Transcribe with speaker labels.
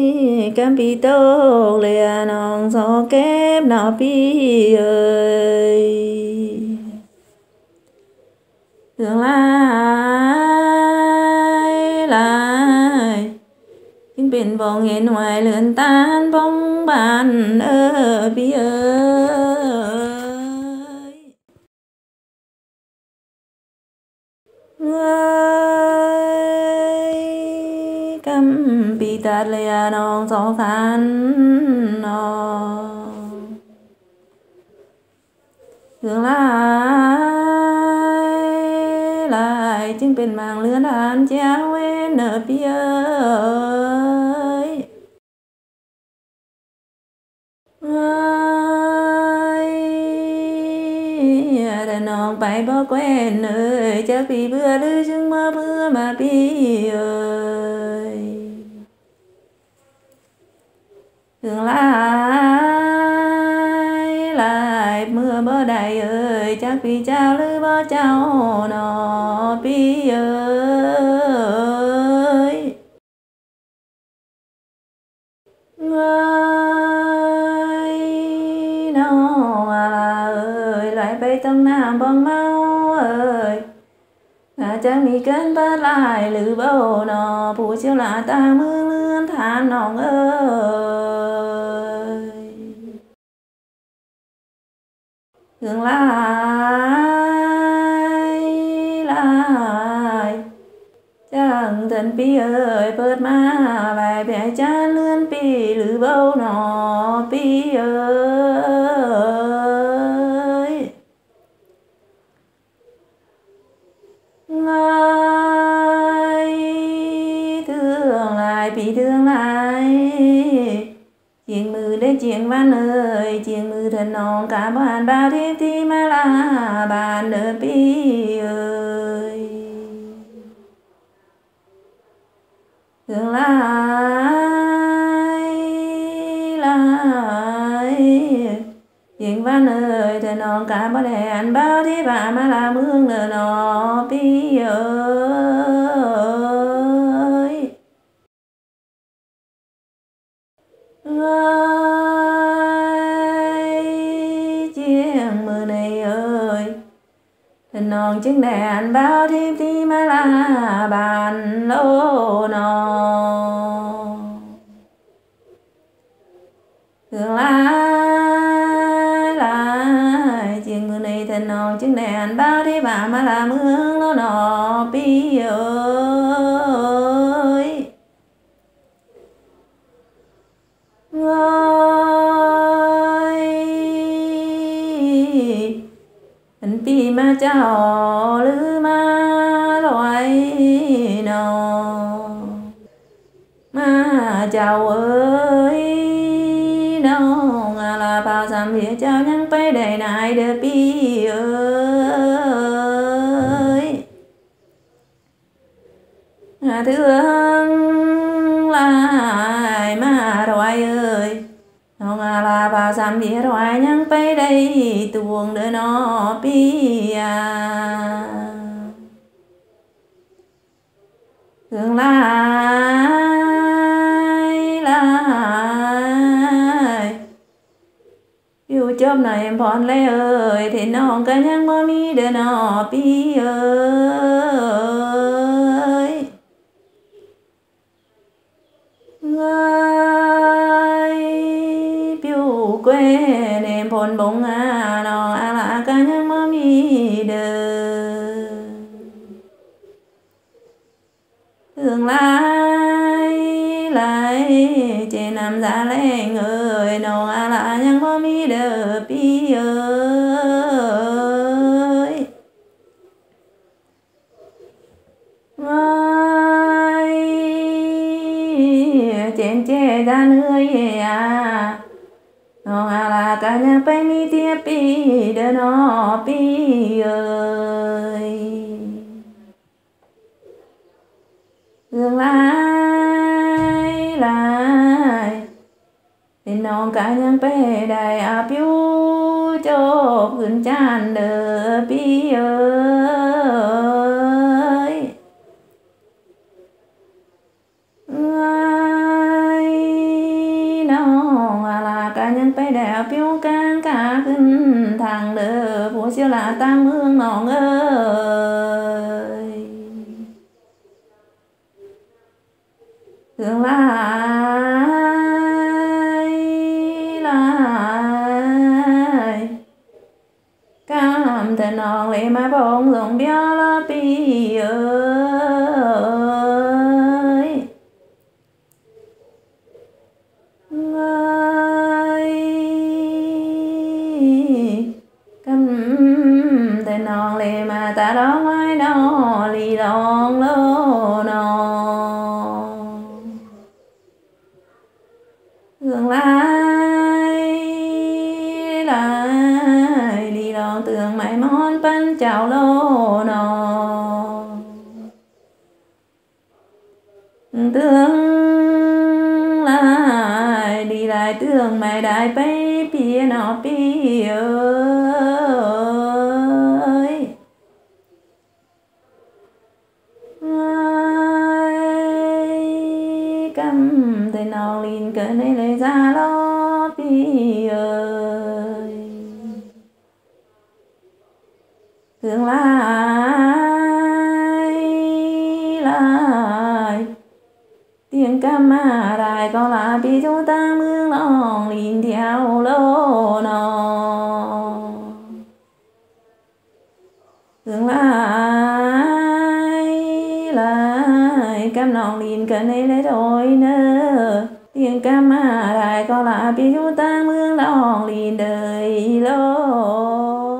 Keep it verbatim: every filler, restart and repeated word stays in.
Speaker 1: cam pi tô lìa nòng gió kép nào pi ơi tương lai lại những biển vòng nghe ngoài lượn tan bóng bàn ơ pi ơi người cam pi tạt lìa nòng gió khăn nò tương lai lạiจึงเป็นมางเลือนอันเจ้าเวนเนอเปียเอ้ยแต่น้องไปบ่แควนเอ้ยจะปีเบื่อหรือจึงมาเบื่อมาปีเอ้ยtương lai lại mưa bơ đầy ơi chắc vì cháu lư bơ cháu nọ pi ơi người nó à ơi lại bay tông nam bong mau ơi là chẳngมีกันบ้านลายหรือเบาหนอผู้เชี่ยวหลาตามือเลื่อนทานน้องเอ้ยtương lai lại chẳng thân pi ơiเปิดมาใบแผลจานเลื่อนปีหรือเบาหนอปีเอ้ยngười thương lại bị thương lại chiêngมือได้เจียงบ้านเอ่ยเจียงมือถนอมกาบ้านบาเทพที่มาลาบ้านเด้อปีเอ่ยtương lai lại chiêngบ้านเอ่ยถนอมกาบ้านแดนบ้าที่บ้านมาลาเมืองเด้อหนอปีเอ่ยchiêngมือในเอ่ยถนอมจึงแดนบ้าที่ที่มาลาบ้านโลนอtương lai lại chiêngมือในถนอมจึงแดนบ้าที่บ้านมาลาเมืองโลนอปีเอ้ยอันปีมาเจ้าหรือมาลอยนอมาเจ้าเอ้ยน้องอาลาเปล่าสามเพียเจ้ายังไปได้ไหนเด้อปีเอ้ยเทืองลายมาลอยเอ้ยน้องอาลาเปล่าสามเพียลอยยังไปได้ตวงเด้อน้อปีอ่ะtương lai lạiอยู่จบหน่อยพรเลยเอ่ยที่น้องก็ยังบ่มีเด้อน้อปีเอ้ยเงยผิวแกวเนมพลบงอาน้องอาลาก็ยังบ่มีเด้อtương lai lại chế nằm ra lên người nó à làยังบ่มีเด้อปีเอ้ยngười chén chê ra nơi à nó à là cả nhà phải mi tiếpปีเด้อน้อปีเอ้ยtương lai lại thìน้องก็ยังไปได้อาผิวจบขึ้นจานเด้อปีเอ้ยเอ้ย là tăng mương nòng ơi. Tương lai lại cam tên nòng lệ mà bông rồng béo lo pi ơi. Cam tên nòng lệ mà ta đó ngoài nó lì lòng lô nó. Tương lai lại đi lòng tường mãi món bánh chào lô nó. Tương lai đi lại tường mày đại bay bia nó bia ơi. Cam tên nòng linh cỡ này lấy ra lo bia ơi. Tương lai lại tiếng cam mà đại có là bị chúng ta mương lòng linh theo lô nó. Tương lai lại cam nòng linh cỡ này lấy rồi nơ. Tiếng cam mà đại có là bị chúng ta mương lòng linh đời lô.